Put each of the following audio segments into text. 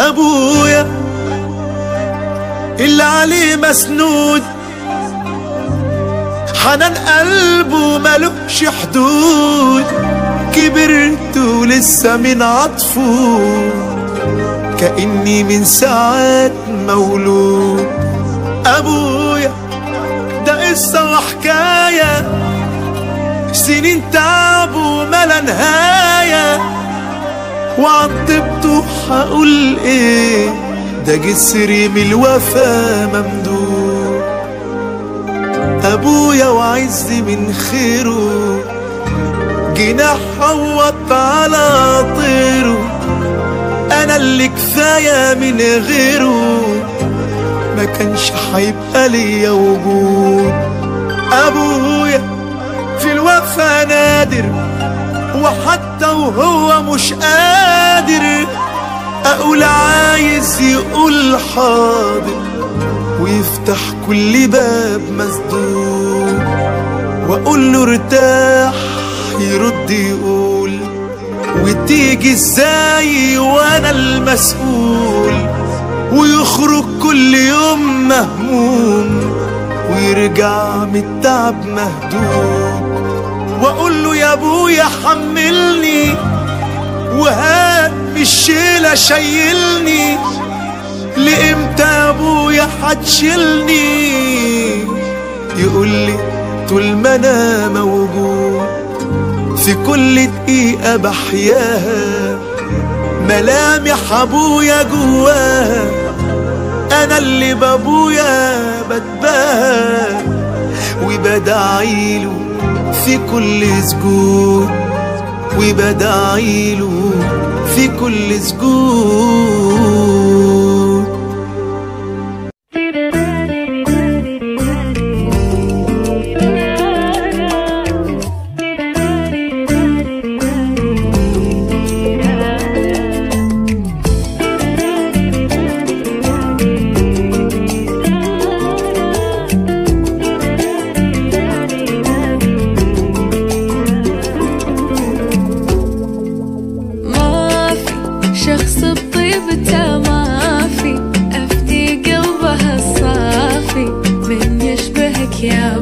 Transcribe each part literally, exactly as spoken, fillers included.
أبويا اللي عليه مسنود، حنان قلبه ملوش حدود، كبرت ولسه من عطفه كأني من ساعات مولود. أبويا ده قصة وحكاية، سنين تعب وملا نهاية، وعن طيبته هقول ايه، ده جسري من الوفا ممدود. أبويا وعزي من خيره، جناح عوض على طيره، أنا اللي كفاية من غيره، ما كانش هيبقى ليا وجود. أبويا في الوفا نادر، وحتى وهو مش قادر أقول عايز يقول حاضر، ويفتح كل باب مسدود، وأقول له ارتاح يرد يقول، وتيجي ازاي وانا المسؤول، ويخرج كل يوم مهموم، ويرجع من التعب مهدود. واقول له يا ابويا حملني، وهات بالشيله شيلني، لامتى يا ابويا هتشيلني؟ يقول لي طول ما انا موجود، في كل دقيقة بحياها ملامح أبويا جواها، أنا اللي بأبويا بتباهى، وبدعيله في كل سجود، وبدعيله في كل سجود. شخص بطيبته ما في، أفدي قلبه الصافي، من يشبهك يا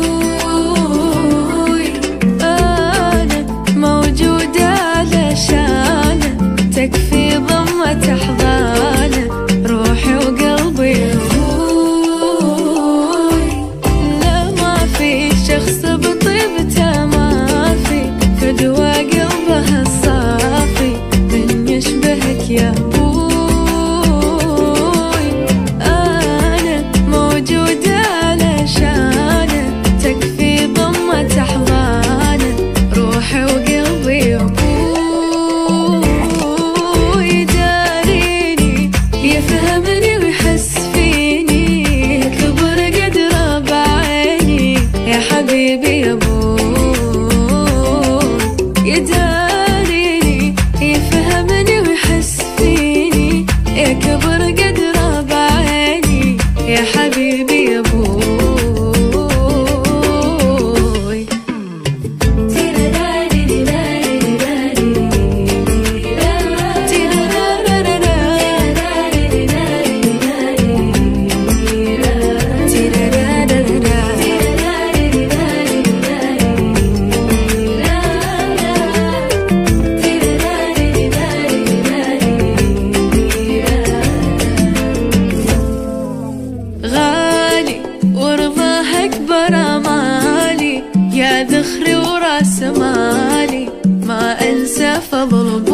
أبوي؟ أنا موجودة علشانه، تكفي ضمة أحضانه، روحي وقلبي يا أبوي. لا ما في شخص بطيبته ما في، فدوى قلبه الصافي، يشبهك يا أبوي. أنا موجودة علشانه، تكفي ضمة أحضانه، روحي وقلبي يا أبوي. داريني يفهمني ويحس فيني، كبر قدره بعيني، يا حبيبي يا أبوي. يداريني يفهمني ويحس فيني، يا كبر قدره بعيني، يا حبيبي يا أبوي. يا ذخري وراس مالي، ما أنسى فضل